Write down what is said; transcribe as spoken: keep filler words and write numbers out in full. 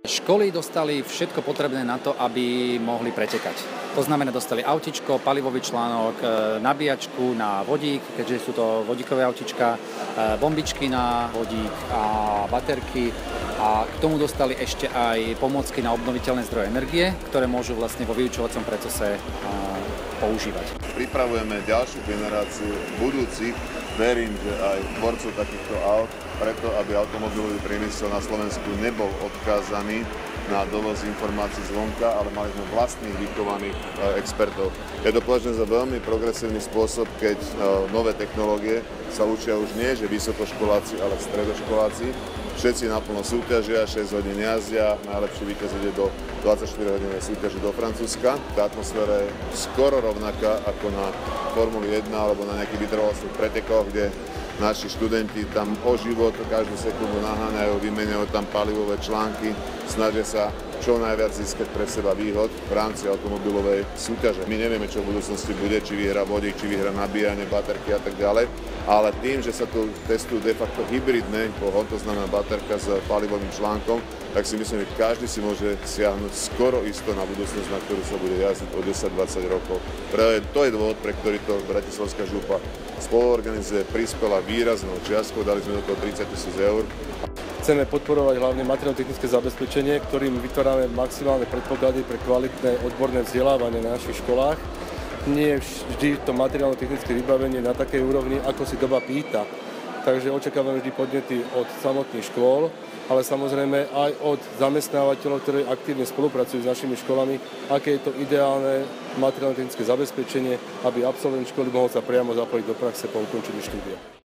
Školy dostali všetko potrebné na to, aby mohli pretekať. To znamená, dostali autičko, palivový článok, nabíjačku na vodík, keďže sú to vodíkové autička, bombičky na vodík a baterky. A k tomu dostali ešte aj pomôcky na obnoviteľné zdroje energie, ktoré môžu vlastne vo vyučovacom procese používať. Pripravujeme ďalšiu generáciu budúcich, verím, že aj tvorcov takýchto aut, preto aby automobilový priemysel na Slovensku nebol odkázaný na dovoz informácií zvonka, ale mali sme vlastných vychovaných expertov. Ja to považujem za veľmi progresívny spôsob, keď nové technológie sa učia už nie, že vysokoškoláci, ale stredoškoláci. Všetci naplno súťažia, šesť hodín jazdia, najlepší víťaz ide do dvadsaťštyri hodinovej súťaže do Francúzska. Tá atmosféra je skoro rovnaká ako na Formuli jeden alebo na nejakých vytrvalostných pretekoch, kde naši študenti tam o život každú sekundu naháňajú, vymeňujú tam palivové články, snažia sa čo najviac získať pre seba výhod v rámci automobilovej súťaže. My nevieme, čo v budúcnosti bude, či vyhrá vodík, či vyhrá nabíjanie, baterky a tak ďalej, ale tým, že sa tu testujú de facto hybridné pohon, to znamená baterka s palivovým článkom, tak si myslím, že každý si môže siahnuť skoro isto na budúcnosť, na ktorú sa bude jazdiť o desať dvadsať rokov. Práve to je dôvod, pre ktorý to Bratislavská župa spoluorganizuje, prispela výraznou čiastkou, dali sme do toho tridsať tisíc eur. Chceme podporovať hlavne materiálno-technické zabezpečenie, ktorým vytvárame maximálne predpoklady pre kvalitné odborné vzdelávanie na našich školách. Nie vždy to materiálno-technické vybavenie na takej úrovni, ako si doba pýta. Takže očakávame vždy podnety od samotných škôl, ale samozrejme aj od zamestnávateľov, ktorí aktívne spolupracujú s našimi školami, aké je to ideálne materiálno-technické zabezpečenie, aby absolvent školy mohol sa priamo zapojiť do praxe po ukončení štúdia.